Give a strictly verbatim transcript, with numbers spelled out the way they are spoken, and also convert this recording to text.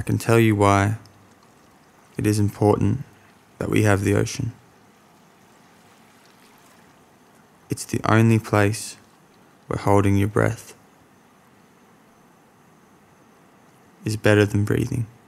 can tell you why it is important that we have the ocean. It's the only place where holding your breath is better than breathing.